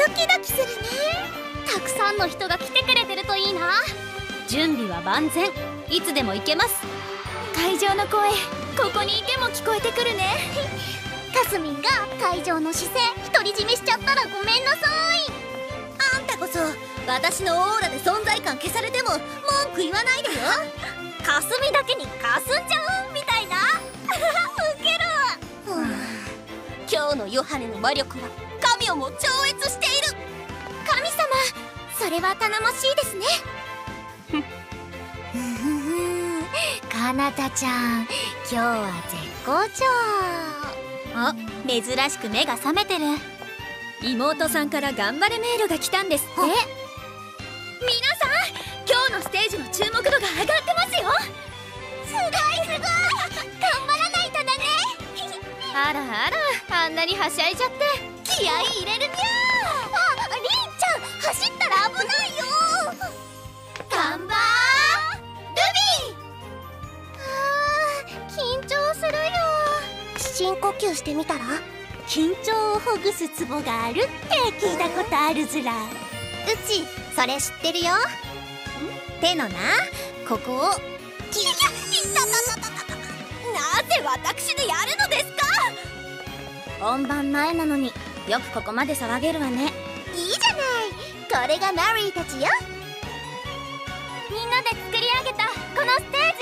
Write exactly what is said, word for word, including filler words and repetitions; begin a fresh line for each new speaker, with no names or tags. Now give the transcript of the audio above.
ドキドキするね。たくさんの人が来てくれてるといいな。
準備は万全、いつでも行けます。会場の声、ここにいても聞こえてくるね。
かすみんが会場の視線独り占めしちゃったらごめんなさい。
あんたこそ私のオーラで存在感消されても文句言わないでよ。
かすみだけにかすんじゃうみたいな。ウケる。
今日のヨハネの魔力は神をも超越している。
神様、それは頼もしいですね。かなたちゃん、今日は絶好調。
あ、珍しく目が覚めてる。妹さんから頑張れメールが来たんですって。皆さん、今日のステージの注目度が上がってますよ。
すごいすごい。頑張らないとだね。
あらあら、あんなにはしゃいじゃって
気合い入れるにゃー。あ、りんちゃん走ったら危ないよ。
頑張
緊張するよ。深呼吸してみたら？緊張をほぐすツボがあるって聞いたことあるずら。うちそれ知ってるよ。手のな、ここをキリキャッ。いたたたたたた。
なぜ私でやるのですか。
本番前なのによくここまで騒げるわね。
いいじゃない、これがマリーたちよ。みんなで作り上げたこのステージ